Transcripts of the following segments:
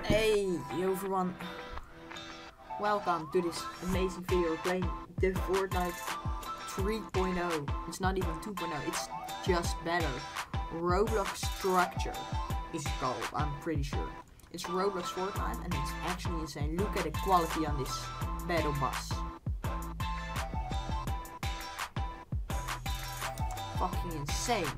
Hey everyone, welcome to this amazing video playing the Fortnite 3.0. It's not even 2.0, it's just better. Roblox Structure is called, I'm pretty sure. It's Roblox Fortnite and it's actually insane. Look at the quality on this battle bus. Fucking insane.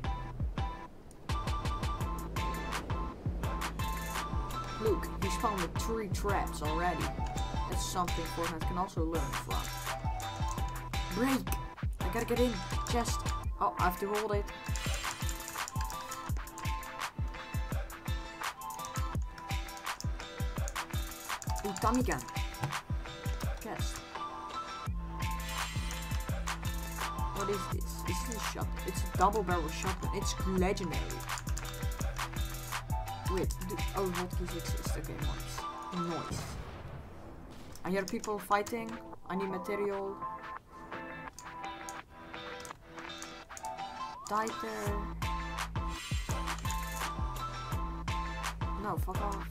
Look, he spawned with 3 traps already. That's something Fortnite can also learn from. Break! I gotta get in. Chest. Oh, I have to hold it. Ooh, Tommy gun. Chest. What is this? This is a shotgun. It's a double barrel shotgun. It's legendary. Wait, oh, hotkeys exist. Okay, nice. I hear people fighting. I need material. Die there. No, fuck off.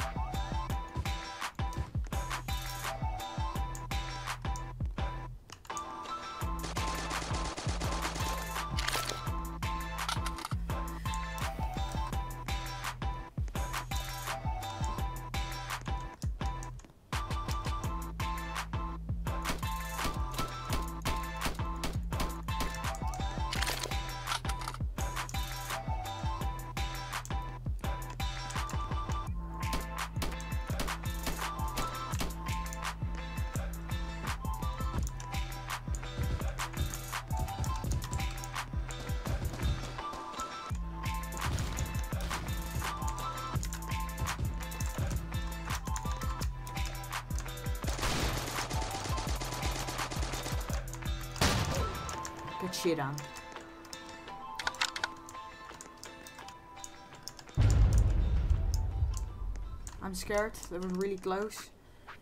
Good shit on. I'm scared. They were really close.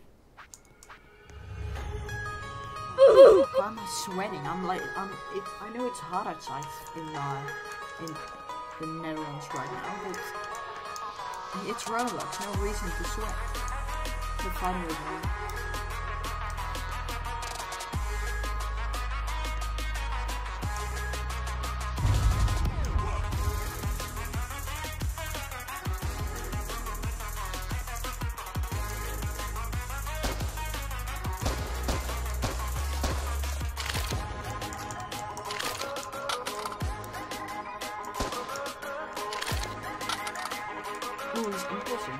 Why am I sweating? I'm like, I know it's hot outside in the Netherlands right now, but it's Roblox. No reason to sweat. They're fighting with me. Ooh, he's impulsive.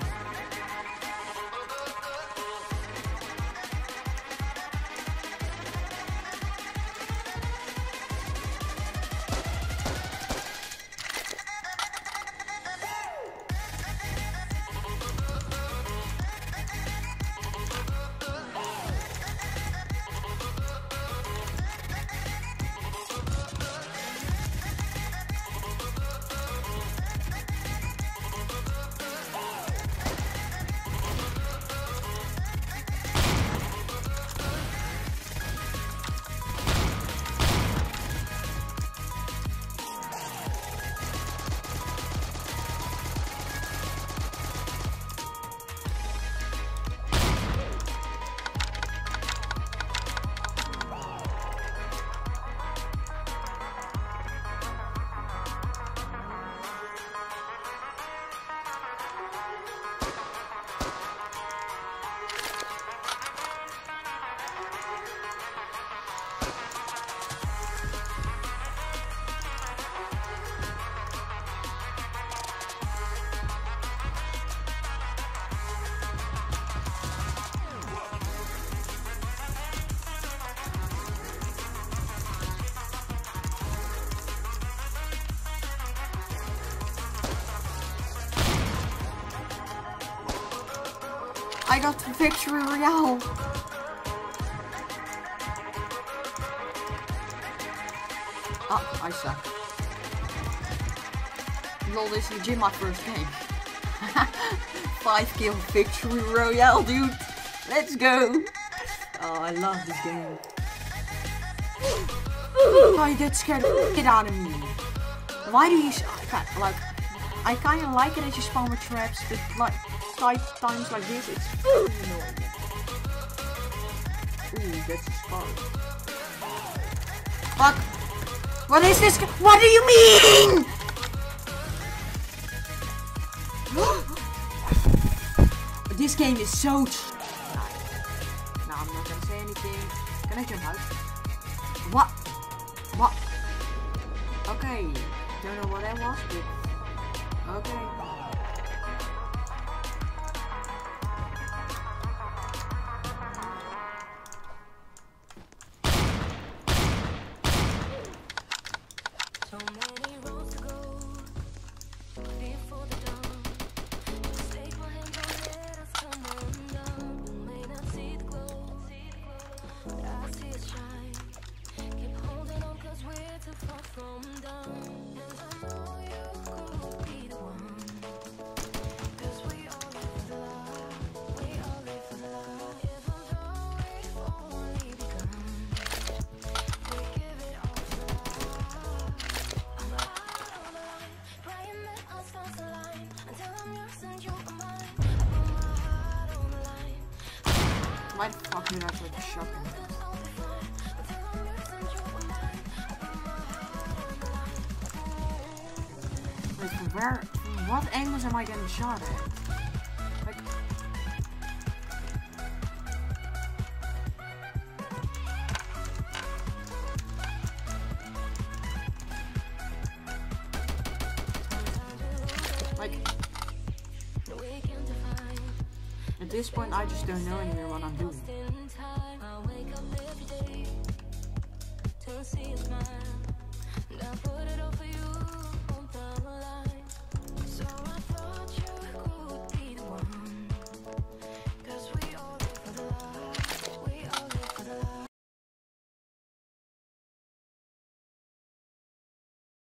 I got the victory royale. Oh, I suck. Lol, this is legit my first game. 5 kill victory royale, dude. Let's go. Oh, I love this game. Oh, you get scared. Get out of me. Why do you like? I kind of like it as you spawn with traps, but like times like this, it's really annoying. Ooh, that's a scar. Fuck! What is this? What do you mean? This game is so. No, I'm not gonna say anything. Can I jump out? What? What? Okay. Don't know what that was, but okay. So many roads to go before the dawn. Just take my hand, don't let us come undone. You may not see the glow, but I see it shine. Keep holding on, 'cause we're too far from done. And I know you could be the one, 'cause we all live for love. We all live for love. Even though we've only begun, we give it all for love. I'm out on the line, praying that our stars align. Until I'm yours and you are mine. I put my heart on the line. Why the fuck did I put the shotgun? Wait, from what angles am I getting shot at? Like, at this point, I just don't know anymore what I'm doing.